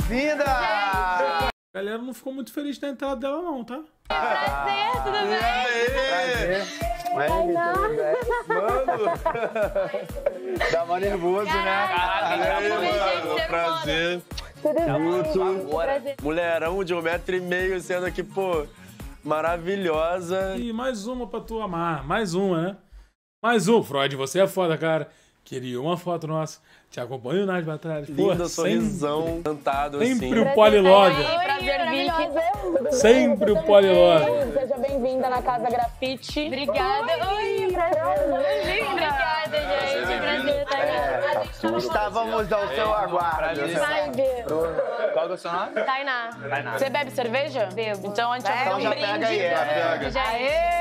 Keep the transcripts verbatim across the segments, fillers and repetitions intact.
bem-vinda! A galera não ficou muito feliz na entrada dela não, tá? Prazer, tudo bem? Prazer. Mas, tudo bem? Mano! Dá mó nervoso, né? Caraca, prazer. Tudo bem? Mulherão de um metro e meio sendo aqui, pô, maravilhosa. E mais uma pra tu amar, mais uma, né? Mais um. Freud, você é foda, cara. Queria uma foto nossa. Te acompanho nas batalhas. Linda, sorrisão, cantado assim. Sempre o Polilove. Prazer, Vicky. Sempre o Polilove. Seja bem-vinda na Casa Grafite. Obrigada. Oi, prazer. Obrigada, gente. Prazer, Tainá. Estávamos ao seu aguardo. Qual que é o seu nome? Tainá. Tainá. Você bebe cerveja? Bebo. Então a gente vai Então fazer já um pega brinde. aí, já pega. Já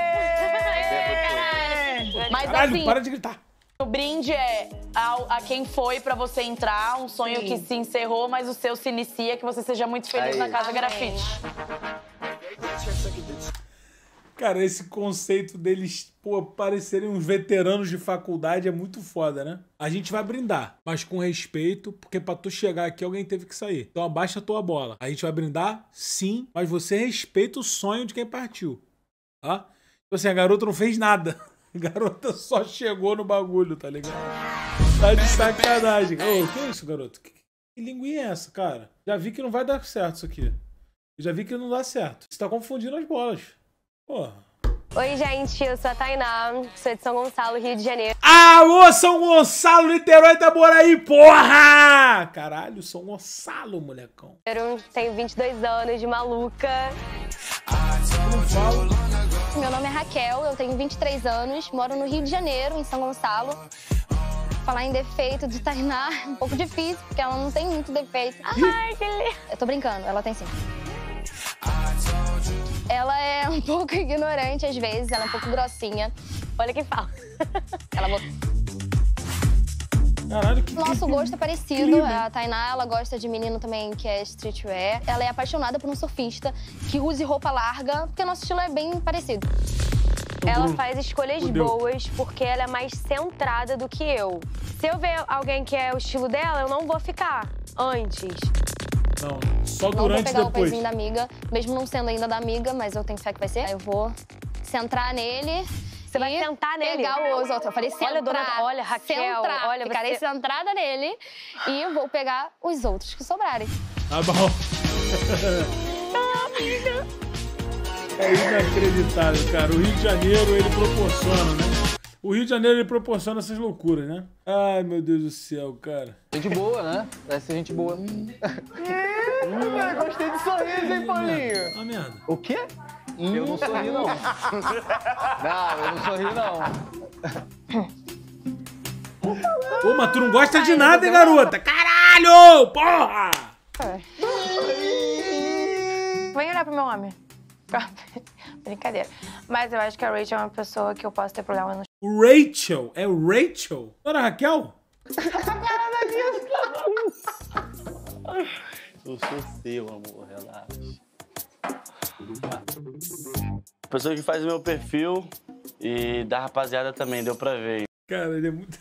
Mas Caralho, assim, para de gritar. o brinde é a, a quem foi pra você entrar, um sonho Sim. que se encerrou, mas o seu se inicia, que você seja muito feliz Aí. na Casa Amém. Grafite. Cara, esse conceito deles, pô, parecerem uns veteranos de faculdade é muito foda, né? A gente vai brindar, mas com respeito, porque pra tu chegar aqui alguém teve que sair. Então abaixa a tua bola. A gente vai brindar, sim, mas você respeita o sonho de quem partiu, tá? Tipo assim, a garota não fez nada. A garota só chegou no bagulho, tá ligado? Tá de sacanagem. Ô, que isso, garoto? Que, que linguinha é essa, cara? Já vi que não vai dar certo isso aqui. Eu já vi que não dá certo. Você tá confundindo as bolas. Porra. Oi, gente, eu sou a Tainá, sou de São Gonçalo, Rio de Janeiro. Alô, São Gonçalo, Niterói, Itaboraí, porra! Caralho, São Gonçalo, molecão. Eu tenho vinte e dois anos, de maluca. Não falo. Meu nome é Raquel, eu tenho vinte e três anos, moro no Rio de Janeiro, em São Gonçalo. Falar em defeito de Tainá é um pouco difícil, porque ela não tem muito defeito. Ai, que lindo. Eu tô brincando, ela tem sim. Ela é um pouco ignorante às vezes, ela é um pouco grossinha. Olha quem fala. Ela bo- Caralho, que Nosso que- gosto é parecido. clima, hein? A Tainá, ela gosta de menino também que é streetwear. Ela é apaixonada por um surfista que use roupa larga, porque nosso estilo é bem parecido. Ela Bruno, faz escolhas fudeu. boas porque ela é mais centrada do que eu. Se eu ver alguém que é o estilo dela, eu não vou ficar antes. Não, só Não vou durante e pegar o depois. pezinho da amiga, mesmo não sendo ainda da amiga, mas eu tenho fé que vai ser. Aí eu vou centrar nele. Você vai e sentar nele? Pegar os outros. Eu falei centrar. Olha, dona- olha, Raquel, centrar. olha, Ficarei você- centrada nele e eu vou pegar os outros que sobrarem. Tá bom. É inacreditável, cara. O Rio de Janeiro, ele proporciona, né? O Rio de Janeiro, ele proporciona essas loucuras, né? Ai, meu Deus do céu, cara. Gente boa, né? Parece ser gente boa. Gostei de sorriso, hein, Paulinho? Uma merda. O quê? Eu não sorri, não. Não, eu não sorri, não. Ô, mas tu não gosta de nada, hein, garota? Caralho! Porra! Vem olhar pro meu homem. Brincadeira. Mas eu acho que a Rachel é uma pessoa que eu posso ter problema no... O Rachel? É o Rachel? Não era a Raquel? Eu sou seu, amor, relaxa. A pessoa que faz o meu perfil e da rapaziada também, deu pra ver. Cara, ele é muito...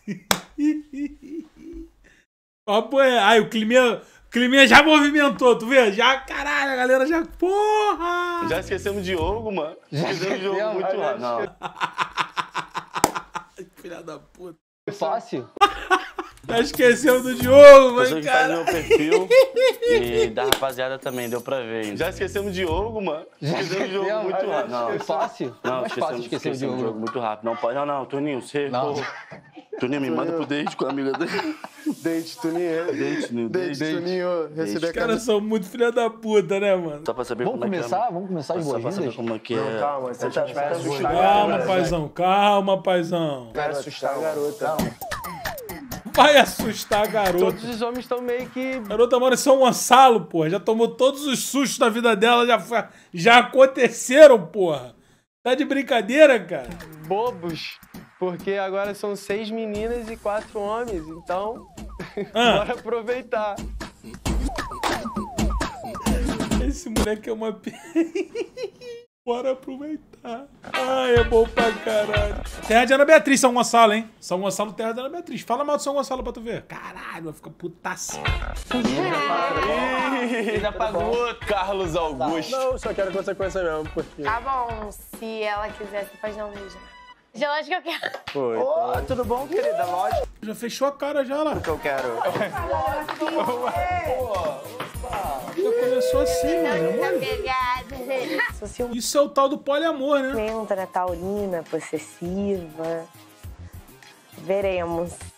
Ó, pô, é... Ai, o climinha... O climinha já movimentou, tu vê? Já, caralho, a galera já... Porra! Já esquecemos de Diogo, mano. Esquecemos de Diogo esquecemos, muito já rápido. Não. Filha da puta. Fácil? Já esqueceu do Diogo, A mas, pessoa que faz o cara... meu perfil e da rapaziada também, deu pra ver. Já esquecemos de Diogo, mano. Esquecemos de Diogo muito rápido. Não. Fácil? Não, é esquecemos, fácil esquecer esquecemos o de Diogo. jogo muito rápido. Não pode. Não, não, Toninho, você. Não. Pô. Toninho, me manda pro date com a amiga dele. Date, Toninho. Date, no date. Toninho. Receber Os caras são muito filha da puta, né, mano? Só pra saber Vamos como é que começar? é. Vamos começar de Só pra saber boas-vindas? como é que é. Calma, você tá assustar Calma, paizão, calma, paizão. Vai assustar a garota. Vai assustar a garota. Todos os homens estão meio que... A garota mora em São Gonçalo, porra. Já tomou todos os sustos da vida dela, já, foi- já aconteceram, porra. Tá de brincadeira, cara? bobos, porque agora são seis meninas e quatro homens, então Ah. bora aproveitar. Esse moleque é uma... Bora aproveitar. Ai, é bom pra caralho. Terra de Ana Beatriz, São Gonçalo, hein? São Gonçalo, terra de Ana Beatriz. Fala mal de São Gonçalo pra tu ver. Caralho, vai ficar putaça. Ainda pagou Carlos Augusto. Não, só quero que você conheça mesmo, porque... Tá bom, se ela quiser, você pode dar um beijo. Já lógico que eu quero. Pô, Ô, oh, tudo bom, querida? Lógico Já fechou a cara já lá. que eu quero. Já começou assim, mano. mano. Isso é o tal do poliamor, né? Entra taurina, possessiva. Veremos.